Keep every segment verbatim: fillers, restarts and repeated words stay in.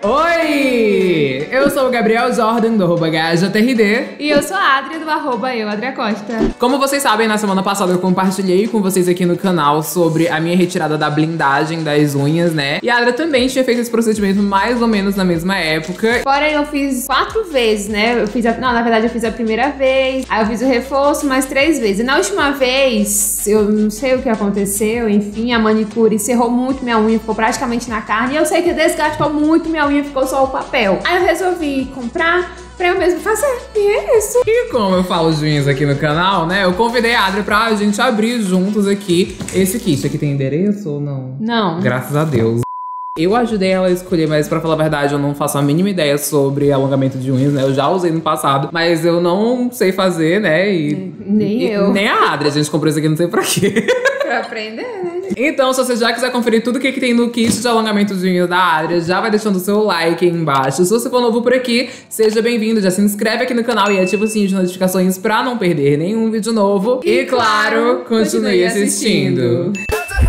Oi! Eu sou o Gabriel Jordan, do arroba GajaTRD. E eu sou a Adria, do arroba eu, Adria Costa. Como vocês sabem, na semana passada eu compartilhei com vocês aqui no canal sobre a minha retirada da blindagem das unhas, né? E a Adria também tinha feito esse procedimento mais ou menos na mesma época. Porém, eu fiz quatro vezes, né? Eu fiz a... Não, na verdade eu fiz a primeira vez, aí eu fiz o reforço mais três vezes. E na última vez, eu não sei o que aconteceu, enfim, a manicure cerrou muito minha unha, ficou praticamente na carne. E eu sei que desgastou muito minha unha, ficou só o papel. Aí eu resolvi comprar pra eu mesmo fazer. E é isso. E como eu falo de unhas aqui no canal, né? Eu convidei a Adria pra gente abrir juntos aqui esse kit. Aqui tem endereço ou não? Não. Graças a Deus. Eu ajudei ela a escolher, mas pra falar a verdade, eu não faço a mínima ideia sobre alongamento de unhas, né? Eu já usei no passado, mas eu não sei fazer, né? E, nem e, eu. Nem a Adria. A gente comprou isso aqui não sei pra quê. Pra aprender, né? Então, se você já quiser conferir tudo o que, que tem no kit de alongamento de unhas da Adria, já vai deixando o seu like aí embaixo. Se você for novo por aqui, seja bem-vindo. Já se inscreve aqui no canal e ativa o sininho de notificações pra não perder nenhum vídeo novo. E, e claro, continue, continue assistindo. assistindo.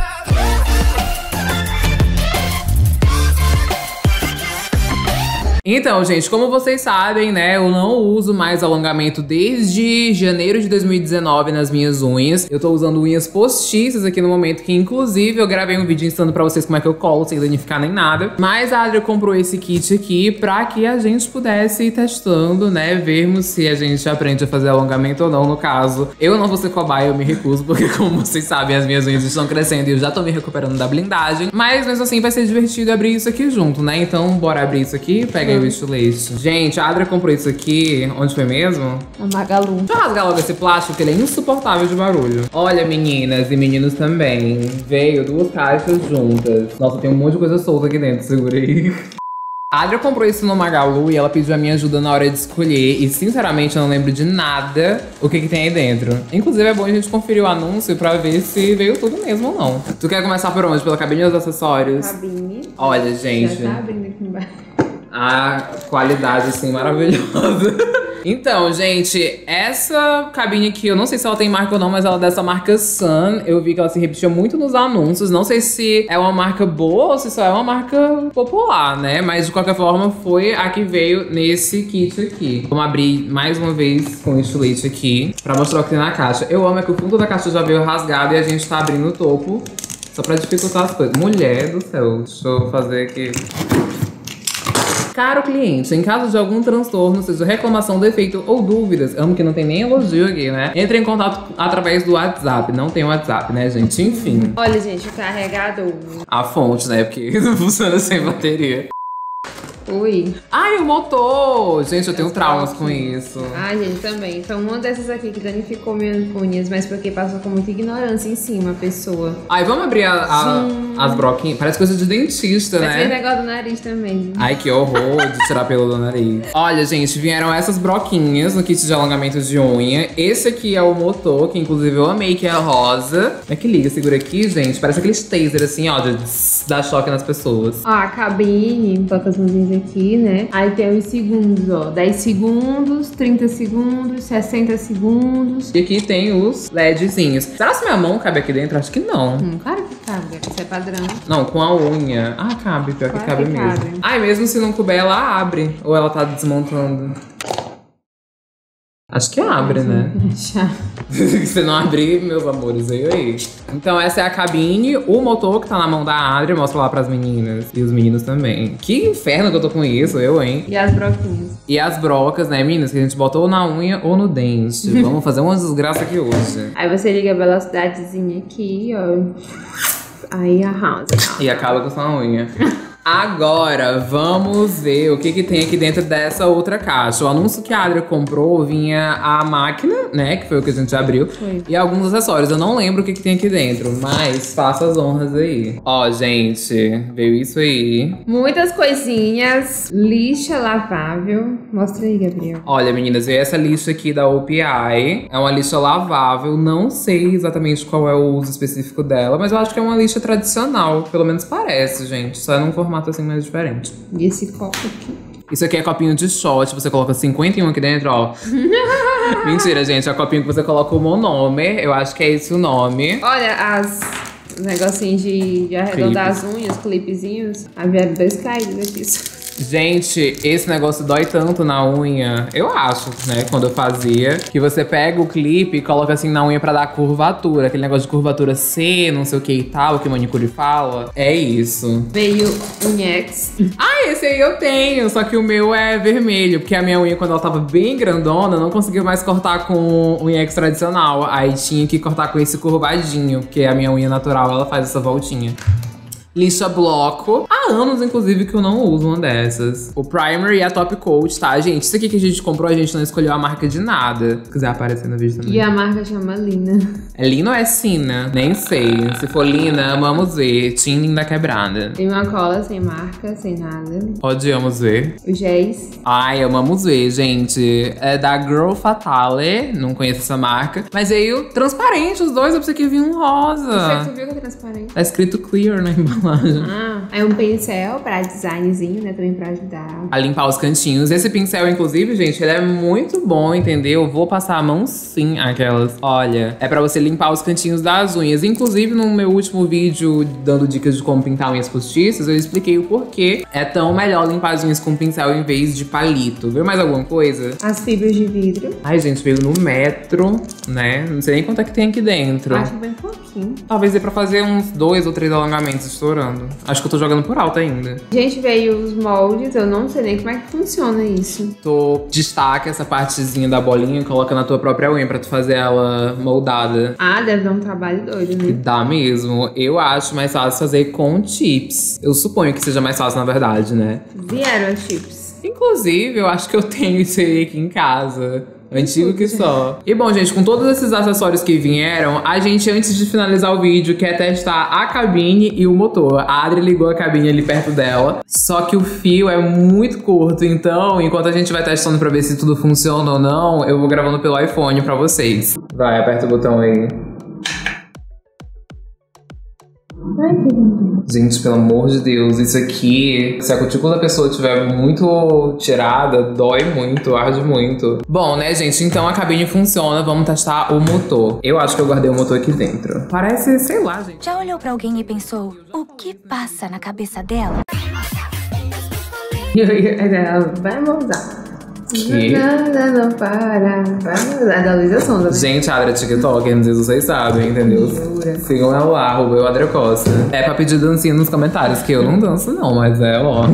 Então, gente, como vocês sabem, né, eu não uso mais alongamento desde janeiro de dois mil e dezenove nas minhas unhas. Eu tô usando unhas postiças aqui no momento, que inclusive eu gravei um vídeo ensinando pra vocês como é que eu colo, sem danificar nem nada. Mas a Adria comprou esse kit aqui pra que a gente pudesse ir testando, né, vermos se a gente aprende a fazer alongamento ou não, no caso. Eu não vou ser cobaia, eu me recuso, porque como vocês sabem, as minhas unhas estão crescendo e eu já tô me recuperando da blindagem. Mas mesmo assim vai ser divertido abrir isso aqui junto, né? Então bora abrir isso aqui, pega o estilete. Gente, a Adria comprou isso aqui, onde foi mesmo? Na Magalu. Deixa eu rasgar logo esse plástico, que ele é insuportável de barulho. Olha, meninas e meninos também. Veio duas caixas juntas. Nossa, tem um monte de coisa solta aqui dentro, segura aí. A Adria comprou isso no Magalu e ela pediu a minha ajuda na hora de escolher. E sinceramente eu não lembro de nada o que que tem aí dentro. Inclusive é bom a gente conferir o anúncio pra ver se veio tudo mesmo ou não. Tu quer começar por onde? Pela cabine ou os acessórios? Cabine. Olha, gente. Já tá abrindo aqui embaixo. A qualidade, assim, maravilhosa. Então, gente, essa cabine aqui, eu não sei se ela tem marca ou não, mas ela é dessa marca Sun. Eu vi que ela se repetia muito nos anúncios. Não sei se é uma marca boa ou se só é uma marca popular, né? Mas, de qualquer forma, foi a que veio nesse kit aqui. Vamos abrir mais uma vez com o estilete aqui, pra mostrar o que tem na caixa. Eu amo é que o fundo da caixa já veio rasgado e a gente tá abrindo o topo, só pra dificultar as coisas. Mulher do céu, deixa eu fazer aqui. Caro cliente, em caso de algum transtorno, seja reclamação, defeito ou dúvidas, amo que não tem nem elogio aqui, né? Entre em contato através do WhatsApp. Não tem WhatsApp, né, gente? Enfim. Olha, gente, o carregador. A fonte, né? Porque não funciona sem bateria. Ui. Ai, o motor! Gente, eu tenho traumas com isso. Ai, gente, também. Então, uma dessas aqui que danificou minhas unhas, mas porque passou com muita ignorância em cima a pessoa. Ai, vamos abrir a, a, as broquinhas? Parece coisa de dentista, Mas né? tem negócio do nariz também. Ai, que horror de tirar pelo do nariz. Olha, gente, vieram essas broquinhas no kit de alongamento de unha. Esse aqui é o motor, que inclusive eu amei, que é rosa. Como é que liga? Segura aqui, gente. Parece aqueles taser, assim, ó, de dar choque nas pessoas. Ó, a cabine, bota as mãozinhas aqui, né? Aí tem os segundos, ó. dez segundos, trinta segundos, sessenta segundos. E aqui tem os LEDzinhos. Será que minha mão cabe aqui dentro? Acho que não. Hum, claro que cabe, isso é padrão. Não, com a unha. Ah, cabe, pior Claro que cabe que mesmo. cabe. Ai, mesmo se não couber, ela abre. Ou ela tá desmontando. Acho que abre, né? Se você não abrir, meus amores, veio aí. Então essa é a cabine, o motor que tá na mão da Adria, mostra lá pras meninas. E os meninos também. Que inferno que eu tô com isso, eu, hein? E as broquinhas. E as brocas, né, meninas? Que a gente botou na unha ou no dente. Vamos fazer uma desgraça aqui hoje. Aí você liga a velocidadezinha aqui, ó. Aí arrasa. E acaba com sua unha. Agora, vamos ver o que que tem aqui dentro dessa outra caixa. O anúncio que a Adria comprou vinha a máquina, né? Que foi o que a gente abriu. Foi. E alguns acessórios. Eu não lembro o que que tem aqui dentro, mas faça as honras aí. Ó, gente, veio isso aí. Muitas coisinhas. Lixa lavável. Mostra aí, Gabriel. Olha, meninas, veio essa lixa aqui da O P I. É uma lixa lavável. Não sei exatamente qual é o uso específico dela, mas eu acho que é uma lixa tradicional. Pelo menos parece, gente. Só é num formato assim mais diferente. E esse copo aqui. Isso aqui é copinho de shot, você coloca cinquenta e um aqui dentro, ó. Mentira, gente, é copinho que você coloca o monômer, eu acho que é esse o nome. Olha, as negocinhos de, de arredondar as unhas, clipezinhos. Aí vieram dois caídos aqui. Gente, esse negócio dói tanto na unha. Eu acho, né, quando eu fazia, que você pega o clipe e coloca assim na unha pra dar curvatura. Aquele negócio de curvatura C, não sei o que e tal, que manicure fala. É isso. Veio Unhex. Ah, esse aí eu tenho, só que o meu é vermelho. Porque a minha unha, quando ela tava bem grandona, não conseguiu mais cortar com Unhex tradicional. Aí tinha que cortar com esse curvadinho, porque a minha unha natural, ela faz essa voltinha. Lixa bloco. Há anos, inclusive, que eu não uso uma dessas. O primer e a top coat, tá, gente? Isso aqui que a gente comprou, a gente não escolheu a marca de nada. Se quiser aparecer no vídeo também. E a marca chama Lina. É Lina ou é Sina? Nem sei. Se for Lina, vamos ver. Tim Linda Quebrada. Tem uma cola sem marca, sem nada. Odiamos ver. O Géis. Ai, amamos ver, gente. É da Girl Fatale. Não conheço essa marca. Mas veio transparente os dois. Eu pensei que vinha um rosa. Você viu que é transparente? Tá escrito clear na embalagem. Ah, é um pincel pra designzinho, né? Também pra ajudar a limpar os cantinhos. Esse pincel, inclusive, gente, ele é muito bom, entendeu? Eu vou passar a mão sim, aquelas. Olha, é pra você limpar os cantinhos das unhas. Inclusive, no meu último vídeo, dando dicas de como pintar unhas postiças, eu expliquei o porquê é tão melhor limpar as unhas com pincel em vez de palito. Viu mais alguma coisa? As fibras de vidro. Ai, gente, veio no metro, né? Não sei nem quanto é que tem aqui dentro. Acho bem pouquinho. Talvez dê pra fazer uns dois ou três alongamentos estourando. Acho que eu tô jogando por alto ainda. Gente, veio os moldes, eu não sei nem como é que funciona isso. Tu destaca essa partezinha da bolinha e coloca na tua própria unha pra tu fazer ela moldada. Ah, deve dar um trabalho doido, né? Dá mesmo. Eu acho mais fácil fazer com chips. Eu suponho que seja mais fácil, na verdade, né? Vieram as chips. Inclusive, eu acho que eu tenho isso aí aqui em casa. Antigo que só. E bom, gente, com todos esses acessórios que vieram, a gente, antes de finalizar o vídeo, quer testar a cabine e o motor. A Adri ligou a cabine ali perto dela, só que o fio é muito curto, então, enquanto a gente vai testando pra ver se tudo funciona ou não, eu vou gravando pelo iPhone pra vocês. Vai, aperta o botão aí. Ai, que lindo. Gente, pelo amor de Deus, isso aqui, se a cutícula da pessoa estiver muito tirada, dói muito, arde muito. Bom, né, gente, então a cabine funciona, vamos testar o motor. Eu acho que eu guardei o motor aqui dentro. Parece, sei lá, gente. Já olhou pra alguém e pensou, o que passa na cabeça dela? Vai moldar. Que? Nada não para. Vai moldar. Da Luísa Sonda. Gente, a Adri é TikToker, não sei se vocês sabem, entendeu? Jura? Sigam ela lá, arroba eu, Adri Costa. É pra pedir dancinha nos comentários, que eu não danço não, mas é, ó.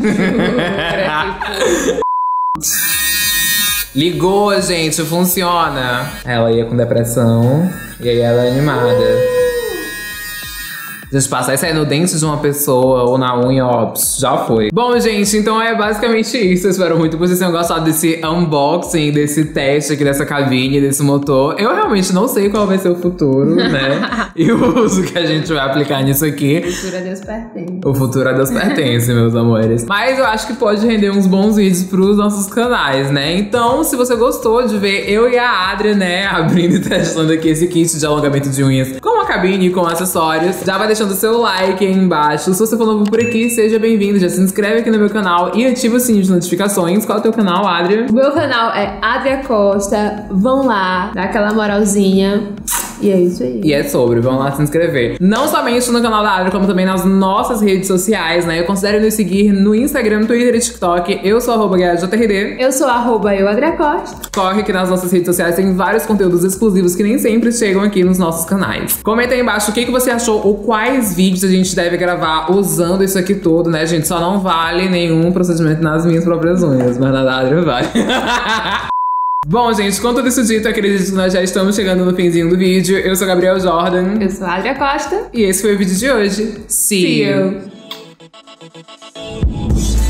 Ligou, gente, funciona. Ela ia com depressão, e aí ela é animada. Gente, passar isso aí no dente de uma pessoa ou na unha, ó, já foi. Bom, gente, então é basicamente isso. Eu espero muito que vocês tenham gostado desse unboxing, desse teste aqui dessa cabine, desse motor. Eu realmente não sei qual vai ser o futuro, né? E o uso que a gente vai aplicar nisso aqui. O futuro a Deus pertence. O futuro a Deus pertence, meus amores. Mas eu acho que pode render uns bons vídeos pros nossos canais, né? Então, se você gostou de ver eu e a Adri, né, abrindo e testando aqui esse kit de alongamento de unhas com a cabine e com acessórios, já vai deixando o seu like aí embaixo. Se você for novo por aqui, seja bem-vindo. Já se inscreve aqui no meu canal e ativa o sininho de notificações. Qual é o teu canal, Adri? O meu canal é Adria Costa. Vão lá, dá aquela moralzinha. E é isso aí. E é sobre, vamos lá se inscrever. Não somente no canal da Adri, como também nas nossas redes sociais, né? Eu considero nos seguir no Instagram, Twitter e TikTok. Eu sou arroba G J R D. Eu sou arroba eu, Adria Costa. Corre que nas nossas redes sociais tem vários conteúdos exclusivos que nem sempre chegam aqui nos nossos canais. Comenta aí embaixo o que, que você achou ou quais vídeos a gente deve gravar usando isso aqui tudo, né, gente? Só não vale nenhum procedimento nas minhas próprias unhas, mas na da Adri vale. Bom, gente, com tudo isso dito, acredito que nós já estamos chegando no finzinho do vídeo. Eu sou Gabriel Jordan. Eu sou a Adria Costa. E esse foi o vídeo de hoje. See, See you! you.